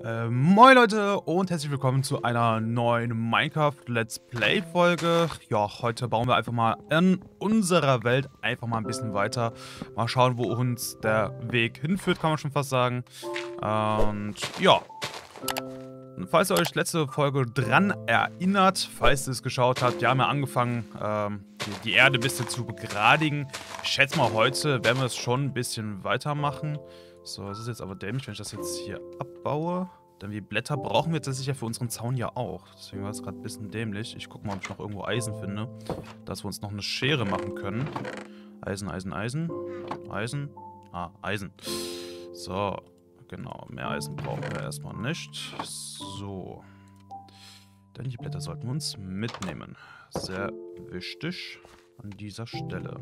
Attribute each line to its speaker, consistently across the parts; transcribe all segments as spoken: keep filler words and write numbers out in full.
Speaker 1: Äh, moin Leute und herzlich willkommen zu einer neuen Minecraft Let's Play Folge. Ja, heute bauen wir einfach mal in unserer Welt einfach mal ein bisschen weiter. Mal schauen, wo uns der Weg hinführt, kann man schon fast sagen. Und ja, falls ihr euch letzte Folge dran erinnert, falls ihr es geschaut habt, wir haben ja angefangen, ähm, die, die Erde ein bisschen zu begradigen. Ich schätze mal, heute werden wir es schon ein bisschen weitermachen. So, das ist jetzt aber dämlich, wenn ich das jetzt hier abbaue. Denn die Blätter brauchen wir tatsächlich ja für unseren Zaun ja auch. Deswegen war es gerade ein bisschen dämlich. Ich gucke mal, ob ich noch irgendwo Eisen finde, dass wir uns noch eine Schere machen können. Eisen, Eisen, Eisen. Eisen. Ah, Eisen. So, genau. Mehr Eisen brauchen wir erstmal nicht. So. Denn die Blätter sollten wir uns mitnehmen. Sehr wichtig an dieser Stelle.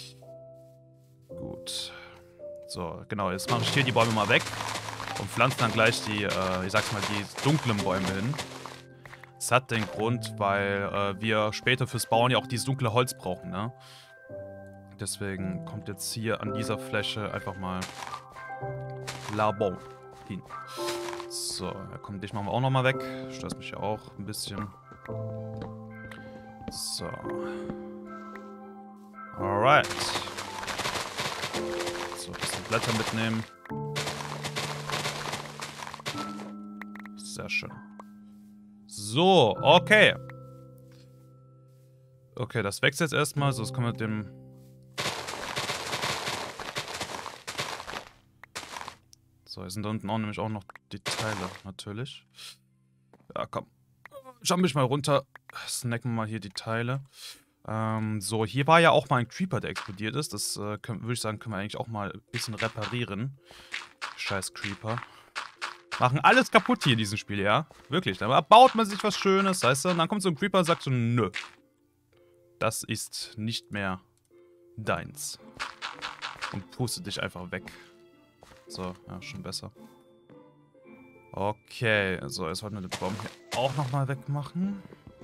Speaker 1: Gut. So, genau, jetzt mache ich hier die Bäume mal weg und pflanze dann gleich die, äh, ich sag's mal, die dunklen Bäume hin. Das hat den Grund, weil äh, wir später fürs Bauen ja auch dieses dunkle Holz brauchen, ne? Deswegen kommt jetzt hier an dieser Fläche einfach mal Labon hin. So, ja, komm, dich machen wir auch nochmal weg. Stört mich ja auch ein bisschen. So. Alright. So, ein bisschen Blätter mitnehmen. Sehr schön. So, okay. Okay, das wächst jetzt erstmal. So, das können wir mit dem... So, hier sind da unten auch nämlich auch noch die Teile, natürlich. Ja, komm. Jump mich mal runter. Snacken wir mal hier die Teile. Ähm, so, hier war ja auch mal ein Creeper, der explodiert ist. Das äh, würde ich sagen, können wir eigentlich auch mal ein bisschen reparieren. Scheiß Creeper. Machen alles kaputt hier in diesem Spiel, ja? Wirklich. Da baut man sich was Schönes, weißt du? Und dann kommt so ein Creeper und sagt so, nö. Das ist nicht mehr deins. Und pustet dich einfach weg. So, ja, schon besser. Okay, so, jetzt wollten wir den Baum hier auch nochmal wegmachen.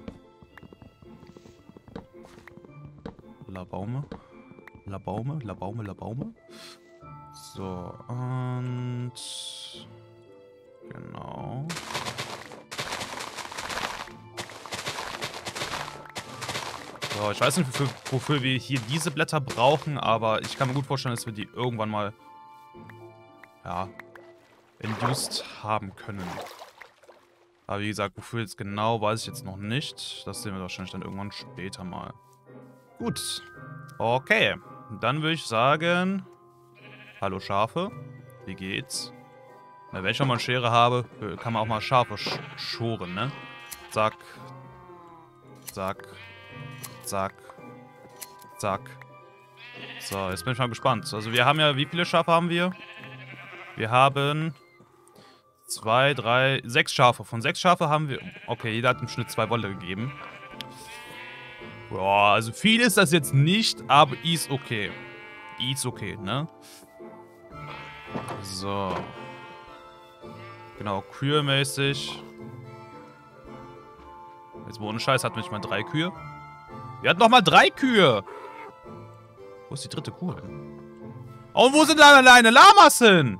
Speaker 1: Labaume. Labaume, Labaume, Labaume. So, und... Genau. So, ich weiß nicht, wofür, wofür wir hier diese Blätter brauchen, aber ich kann mir gut vorstellen, dass wir die irgendwann mal, ja, induced haben können. Aber wie gesagt, wofür jetzt genau, weiß ich jetzt noch nicht. Das sehen wir wahrscheinlich dann irgendwann später mal. Gut. Okay. Dann würde ich sagen, hallo Schafe. Wie geht's? Na, wenn ich schon mal eine Schere habe, kann man auch mal Schafe sch schoren, ne? Zack. Zack. Zack. Zack. So, jetzt bin ich mal gespannt. Also wir haben ja, wie viele Schafe haben wir? Wir haben zwei, drei, sechs Schafe. Von sechs Schafe haben wir... Okay, jeder hat im Schnitt zwei Wolle gegeben. Boah, also viel ist das jetzt nicht, aber ist okay. Ist okay, ne? So. Genau, Kühe-mäßig. Jetzt ohne Scheiß hatten wir nicht mal drei Kühe. Wir hatten noch mal drei Kühe. Wo ist die dritte Kuh hin? Oh, und wo sind da deine Lamas hin?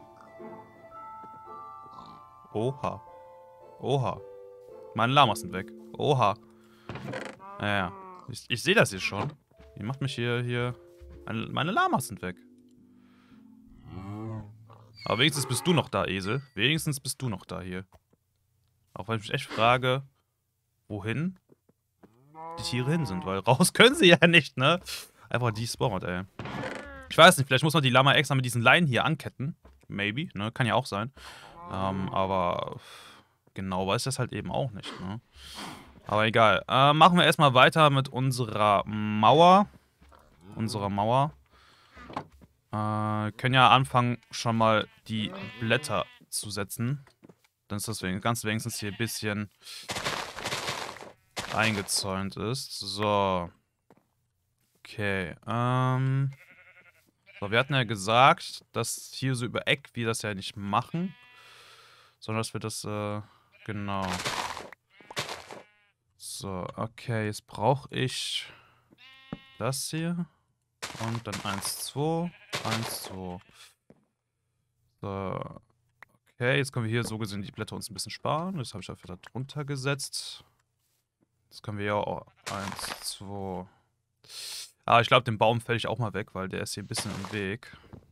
Speaker 1: Oha. Oha. Meine Lamas sind weg. Oha. Naja. Ich, ich sehe das hier schon. Die macht mich hier, hier... Meine, meine Lamas sind weg. Aber wenigstens bist du noch da, Esel. Wenigstens bist du noch da hier. Auch wenn ich mich echt frage, wohin die Tiere hin sind. Weil raus können sie ja nicht, ne? Einfach despawned, ey. Ich weiß nicht, vielleicht muss man die Lama extra mit diesen Leinen hier anketten. Maybe, ne? Kann ja auch sein. Ähm, aber genau weiß ich das halt eben auch nicht, ne? Aber egal. Äh, machen wir erstmal weiter mit unserer Mauer. Unserer Mauer. Äh, können ja anfangen, schon mal die Blätter zu setzen. Dann ist das ganz wenigstens hier ein bisschen eingezäunt ist. So. Okay. Ähm. So, wir hatten ja gesagt, dass hier so über Eck wir das ja nicht machen. Sondern dass wir das, äh, genau. So, okay, jetzt brauche ich das hier. Und dann eins, zwei, eins, zwei. So, Okay, jetzt können wir hier so gesehen die Blätter uns ein bisschen sparen. Das habe ich dafür da drunter gesetzt. Das können wir ja auch. Eins, zwei. Ah, ich glaube, den Baum fäll ich auch mal weg, weil der ist hier ein bisschen im Weg.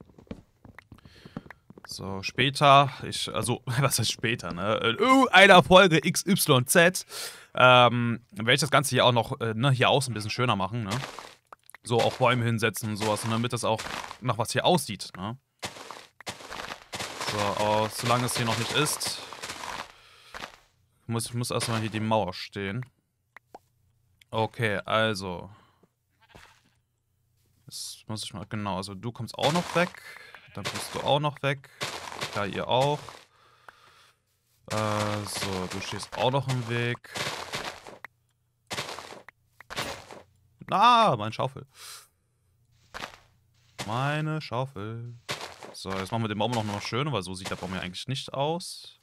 Speaker 1: So, später, ich, also, was heißt später, ne? In einer Folge X Y Z, ähm, werde ich das Ganze hier auch noch, äh, ne, hier außen ein bisschen schöner machen, ne? So, auch Bäume hinsetzen und sowas, und damit das auch nach was hier aussieht, ne? So, aber solange es hier noch nicht ist, muss, muss erstmal hier die Mauer stehen. Okay, also. Jetzt muss ich mal, genau, also du kommst auch noch weg. Dann kommst du auch noch weg. Ja, ihr auch. Äh, so, du stehst auch noch im Weg. Ah, meine Schaufel. Meine Schaufel. So, jetzt machen wir den Baum noch mal schön, weil so sieht der Baum ja eigentlich nicht aus.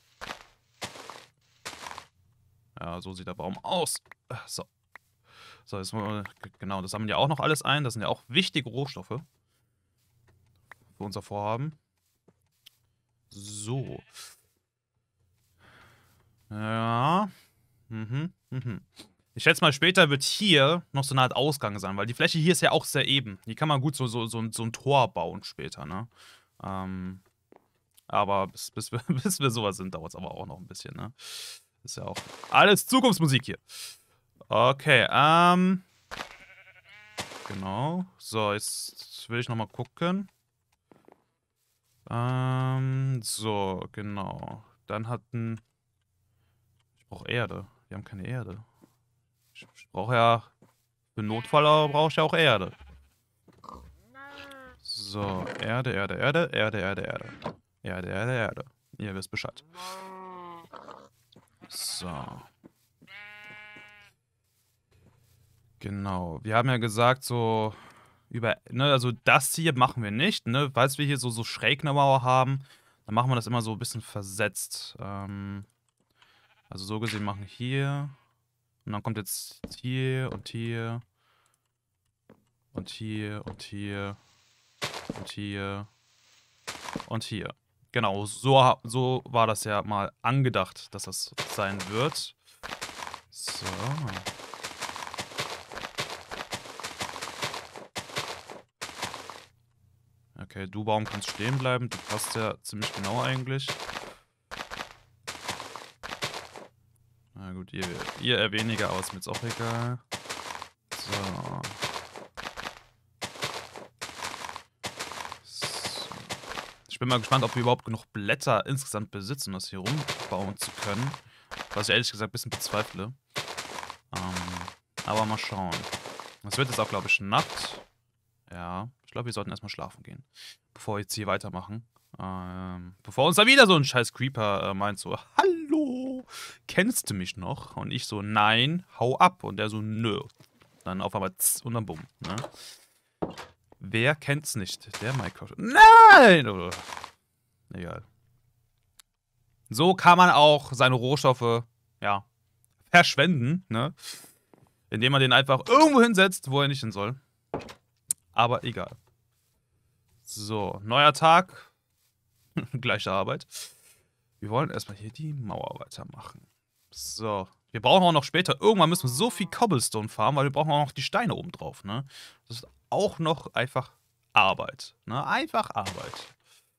Speaker 1: Ja, so sieht der Baum aus. So. So, jetzt mal, genau, das sammeln ja auch noch alles ein. Das sind ja auch wichtige Rohstoffe für unser Vorhaben. So. Ja. Mhm, mhm. Ich schätze mal, später wird hier noch so eine Art Ausgang sein, weil die Fläche hier ist ja auch sehr eben. Hier kann man gut so, so, so, so ein Tor bauen später, ne? Ähm, aber bis, bis, wir, bis wir sowas sind, dauert es aber auch noch ein bisschen, ne? Ist ja auch alles Zukunftsmusik hier. Okay, ähm. Genau. So, jetzt will ich nochmal gucken. Ähm, so, genau. Dann hatten. Ich brauche Erde. Wir haben keine Erde. Ich, ich brauche ja. Für Notfall brauche ich ja auch Erde. So, Erde, Erde, Erde, Erde, Erde, Erde. Erde, Erde, Erde. Ihr wisst Bescheid. So. Genau. Wir haben ja gesagt, so über, ne, also das hier machen wir nicht, ne? Falls wir hier so, so schräg eine Mauer haben, dann machen wir das immer so ein bisschen versetzt. Ähm, also so gesehen machen hier. Und dann kommt jetzt hier und hier. Und hier und hier. Und hier. Und hier. Genau, so, so war das ja mal angedacht, dass das sein wird. So. Okay, du Baum kannst stehen bleiben. Du passt ja ziemlich genau eigentlich. Na gut, ihr, ihr eher weniger, aber ist mir jetzt auch egal. So. So. Ich bin mal gespannt, ob wir überhaupt genug Blätter insgesamt besitzen, um das hier rumbauen zu können. Was ich ehrlich gesagt ein bisschen bezweifle. Ähm, aber mal schauen. Es wird jetzt auch, glaube ich, Nacht. Ja, ich glaube, wir sollten erstmal schlafen gehen. Bevor wir jetzt hier weitermachen. Ähm, bevor uns da wieder so ein scheiß Creeper äh, meint so, hallo, kennst du mich noch? Und ich so, nein, hau ab. Und der so, nö. Dann auf einmal tss, und dann bumm, ne? Wer kennt's nicht? Der Minecraft. Nein! Oder? Egal. So kann man auch seine Rohstoffe, ja, verschwenden, ne? Indem man den einfach irgendwo hinsetzt, wo er nicht hin soll. Aber egal. So, neuer Tag. Gleiche Arbeit. Wir wollen erstmal hier die Mauer weitermachen. So. Wir brauchen auch noch später, irgendwann müssen wir so viel Cobblestone farmen, weil wir brauchen auch noch die Steine oben drauf, ne? Das ist auch noch einfach Arbeit, ne? Einfach Arbeit.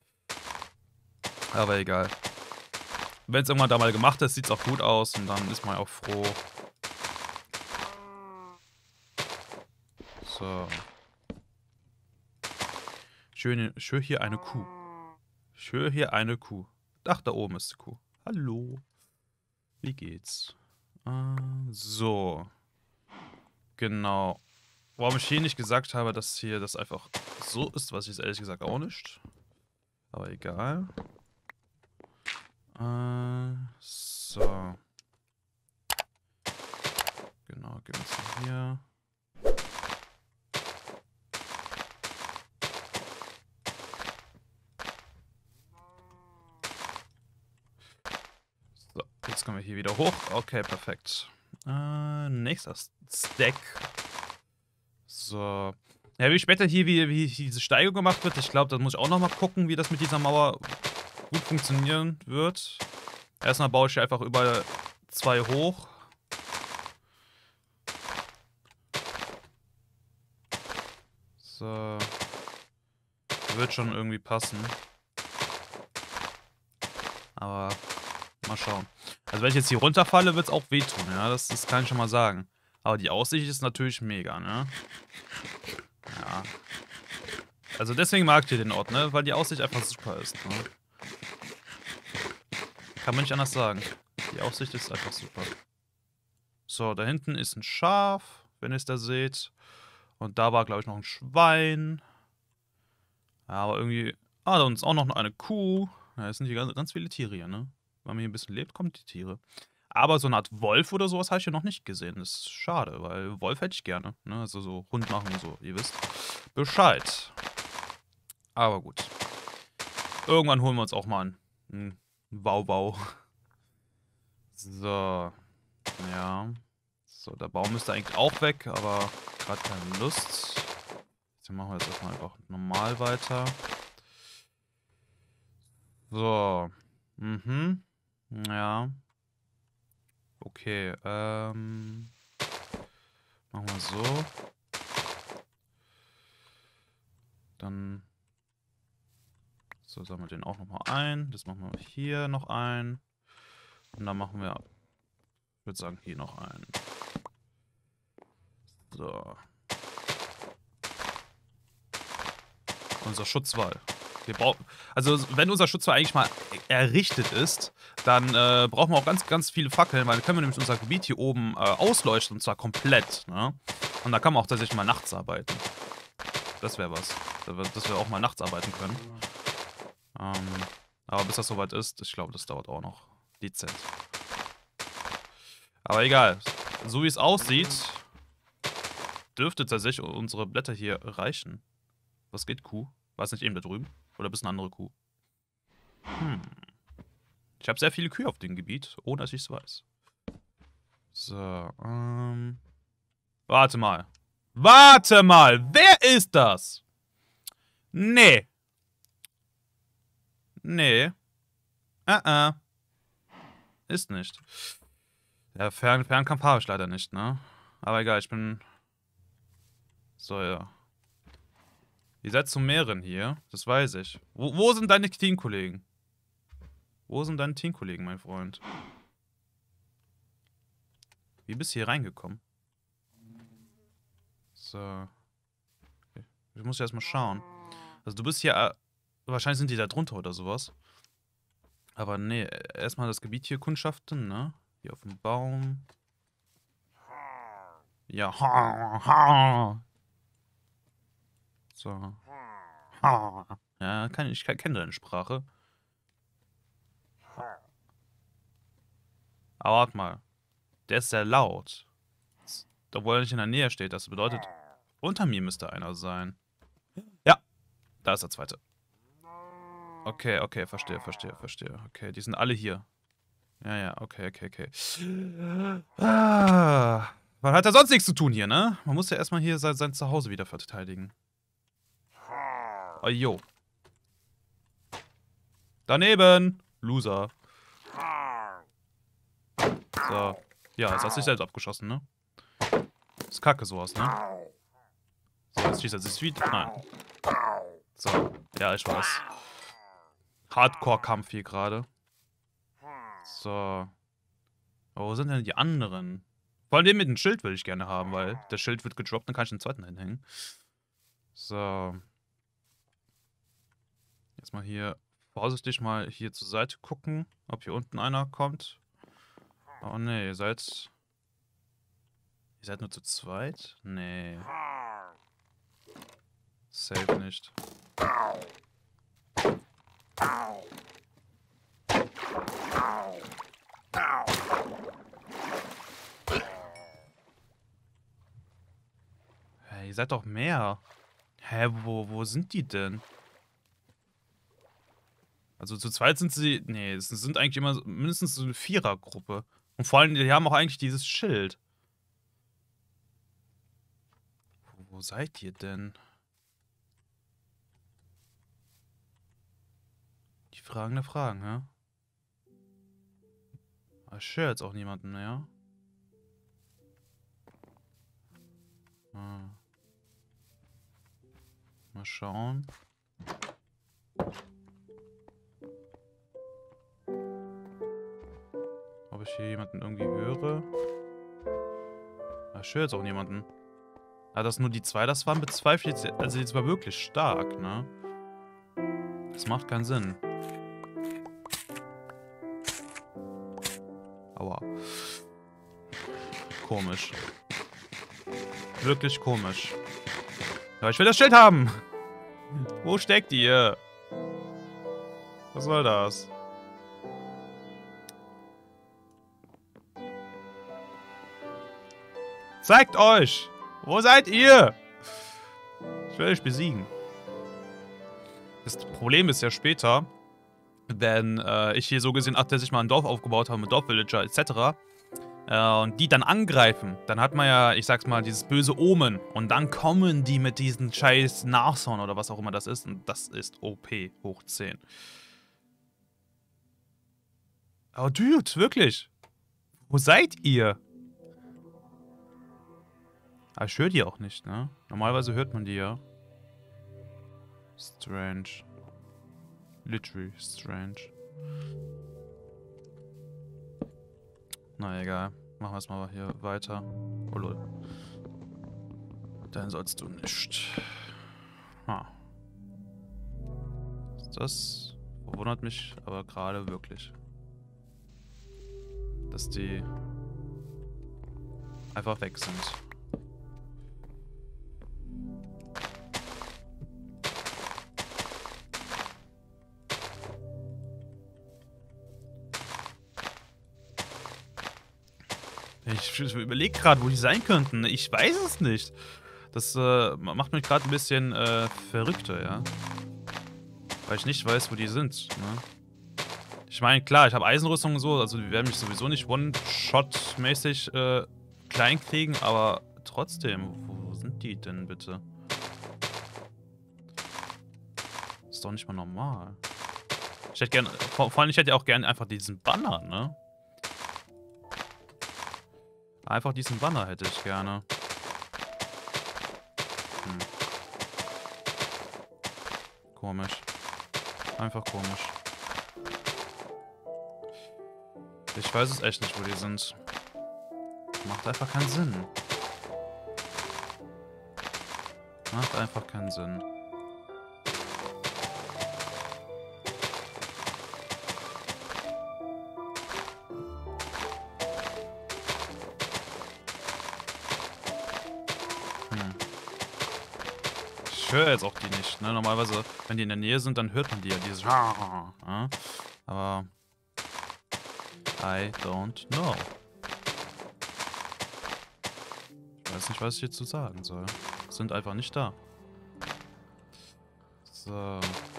Speaker 1: Aber egal. Wenn es irgendwann da mal gemacht ist, sieht es auch gut aus und dann ist man auch froh. So. Schön, schön hier eine Kuh. Schön hier eine Kuh. Ach, da oben ist die Kuh. Hallo. Wie geht's? Äh, so. Genau. Warum ich hier nicht gesagt habe, dass hier das einfach so ist, weiß ich jetzt ehrlich gesagt auch nicht. Aber egal. Äh, so. Genau, gehen wir jetzt hier. So, jetzt kommen wir hier wieder hoch. Okay, perfekt. Äh, nächster Stack. So. Ja, wie später hier, wie, wie diese Steigung gemacht wird, ich glaube, da muss ich auch nochmal gucken, wie das mit dieser Mauer gut funktionieren wird. Erstmal baue ich hier einfach über zwei hoch. So. Wird schon irgendwie passen. Aber mal schauen. Also wenn ich jetzt hier runterfalle, wird es auch wehtun, ja. Das, das kann ich schon mal sagen. Aber die Aussicht ist natürlich mega, ne? Ja. Also deswegen mag ich hier den Ort, ne? Weil die Aussicht einfach super ist, ne? Kann man nicht anders sagen. Die Aussicht ist einfach super. So, da hinten ist ein Schaf, wenn ihr es da seht. Und da war, glaube ich, noch ein Schwein. Ja, aber irgendwie... Ah, da ist auch noch eine Kuh. Ja, es sind hier ganz, ganz viele Tiere hier, ne? Wenn man hier ein bisschen lebt, kommen die Tiere. Aber so eine Art Wolf oder sowas habe ich hier noch nicht gesehen. Das ist schade, weil Wolf hätte ich gerne. Ne? Also so Hund machen und so, ihr wisst Bescheid. Aber gut. Irgendwann holen wir uns auch mal einen Wow-Wow. So. Ja. So, der Baum müsste eigentlich auch weg, aber gerade keine Lust. Dann machen wir jetzt erstmal einfach normal weiter. So. Mhm. Ja. Okay, ähm. Machen wir so. Dann. So, sammeln wir den auch nochmal ein. Das machen wir hier noch ein. Und dann machen wir, ich würde sagen, hier noch ein. So. Unser Schutzwall. Wir brauchen, also wenn unser Schutzwall eigentlich mal errichtet ist, dann äh, brauchen wir auch ganz, ganz viele Fackeln, weil dann können wir nämlich unser Gebiet hier oben äh, ausleuchten, und zwar komplett, ne? Und da kann man auch tatsächlich mal nachts arbeiten. Das wäre was. Dass wir auch mal nachts arbeiten können. Ähm, aber bis das soweit ist, ich glaube, das dauert auch noch dezent. Aber egal. So wie es aussieht, dürfte tatsächlich unsere Blätter hier reichen. Was geht, Kuh? War es nicht eben da drüben? Oder bist du eine andere Kuh? Hm. Ich habe sehr viele Kühe auf dem Gebiet, ohne dass ich es weiß. So, ähm. Warte mal. Warte mal! Wer ist das? Nee. Nee. Äh, äh. Ist nicht. Ja, Fern Fernkampf habe ich leider nicht, ne? Aber egal, ich bin... So, ja. Ihr seid zu mehreren hier, das weiß ich. Wo, wo sind deine Teamkollegen? Wo sind deine Teamkollegen, mein Freund? Wie bist du hier reingekommen? So. Okay. Ich muss erstmal schauen. Also du bist hier... Äh, wahrscheinlich sind die da drunter oder sowas. Aber nee, erstmal das Gebiet hier kundschaften, ne? Hier auf dem Baum. Ja, ha, ha. So. Ha. Ja, kann, ich kenne deine Sprache. Aber warte mal. Der ist sehr laut. Obwohl er nicht in der Nähe steht. Das bedeutet, unter mir müsste einer sein. Ja, da ist der zweite. Okay, okay, verstehe, verstehe, verstehe. Okay, die sind alle hier. Ja, ja, okay, okay, okay. Ah, man hat ja sonst nichts zu tun hier, ne? Man muss ja erstmal hier sein, sein Zuhause wieder verteidigen. Oh, jo. Daneben! Loser. So. Ja, jetzt hast du dich selbst abgeschossen, ne? Ist kacke sowas, ne? So, jetzt schießt er sich wieder. Nein. So. Ja, ich weiß. Hardcore-Kampf hier gerade. So. Aber wo sind denn die anderen? Vor allem den mit dem Schild will ich gerne haben, weil der Schild wird gedroppt, dann kann ich den zweiten hinhängen. So. Jetzt mal hier vorsichtig mal hier zur Seite gucken, ob hier unten einer kommt. Oh ne, ihr seid... Ihr seid nur zu zweit? Nee. Safe nicht. Hey, ihr seid doch mehr. Hä, wo, wo sind die denn? Also zu zweit sind sie... Nee, es sind eigentlich immer mindestens so eine Vierergruppe. Und vor allem, die haben auch eigentlich dieses Schild. Wo, wo seid ihr denn? Die Fragen der Fragen, ja? Ich höre jetzt auch niemanden mehr. Hm. Mal schauen. Ob ich hier jemanden irgendwie höre. Ich höre jetzt auch niemanden. Ja, dass nur die zwei das waren, bezweifle ich jetzt. Also jetzt war wirklich stark, ne? Das macht keinen Sinn. Aua. Komisch. Wirklich komisch. Ja, ich will das Schild haben. Wo steckt ihr? Was soll das? Zeigt euch! Wo seid ihr? Ich will euch besiegen. Das Problem ist ja später, wenn äh, ich hier so gesehen, ach, dass ich mal ein Dorf aufgebaut habe mit Dorfvillager et cetera. Äh, und die dann angreifen, dann hat man ja, ich sag's mal, dieses böse Omen. Und dann kommen die mit diesen scheiß Nashorn oder was auch immer das ist. Und das ist O P hoch zehn. Oh, Dude, wirklich? Wo seid ihr? Aber ich höre die auch nicht, ne? Normalerweise hört man die ja. Strange. Literally strange. Na egal. Machen wir es mal hier weiter. Oh lol. Dann sollst du nicht. Ha. Das verwundert mich aber gerade wirklich. Dass die einfach weg sind. Ich überlege gerade, wo die sein könnten. Ich weiß es nicht. Das äh, macht mich gerade ein bisschen äh, verrückter, ja. Weil ich nicht weiß, wo die sind. Ne? Ich meine, klar, ich habe Eisenrüstung und so. Also die werden mich sowieso nicht One-Shot-mäßig äh, klein kriegen. Aber trotzdem, wo sind die denn bitte? Ist doch nicht mal normal. Ich hätte gerne, vor, vor allem ich hätte auch gerne einfach diesen Banner, ne? Einfach diesen Banner hätte ich gerne. Hm. Komisch. Einfach komisch. Ich weiß es echt nicht, wo die sind. Macht einfach keinen Sinn. Macht einfach keinen Sinn. Ich höre jetzt auch die nicht, ne? Normalerweise, wenn die in der Nähe sind, dann hört man die ja, dieses ja? Aber I don't know. Ich weiß nicht, was ich hierzu sagen soll. Sind einfach nicht da. So.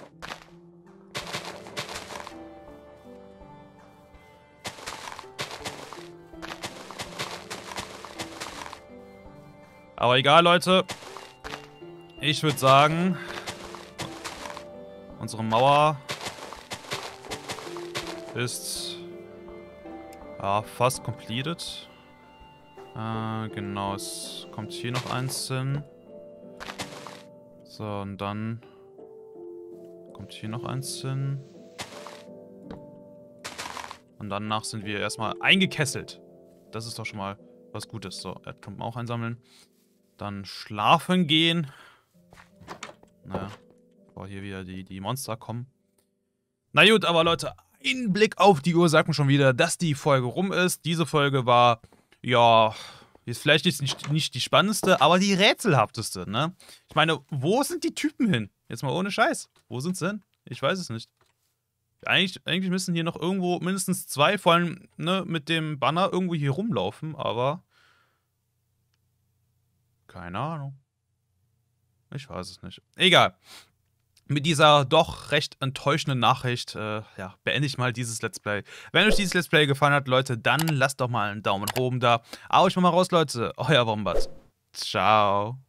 Speaker 1: Aber egal, Leute. Ich würde sagen, unsere Mauer ist ja, fast completed. Äh, genau, es kommt hier noch eins hin. So, und dann kommt hier noch eins hin. Und danach sind wir erstmal eingekesselt. Das ist doch schon mal was Gutes. So, Erdklumpen auch einsammeln. Dann schlafen gehen. Naja, bevor hier wieder die, die Monster kommen. Na gut, aber Leute, ein Blick auf die Uhr sagt mir schon wieder, dass die Folge rum ist. Diese Folge war, ja, ist vielleicht nicht, nicht die spannendste, aber die rätselhafteste, ne? Ich meine, wo sind die Typen hin? Jetzt mal ohne Scheiß. Wo sind sie hin? Ich weiß es nicht. Eigentlich, eigentlich müssen hier noch irgendwo mindestens zwei, vor allem, ne, mit dem Banner irgendwo hier rumlaufen, aber keine Ahnung. Ich weiß es nicht. Egal. Mit dieser doch recht enttäuschenden Nachricht, äh, ja, beende ich mal dieses Let's Play. Wenn euch dieses Let's Play gefallen hat, Leute, dann lasst doch mal einen Daumen nach oben da. Aber ich mach mal raus, Leute. Euer Wombat. Ciao.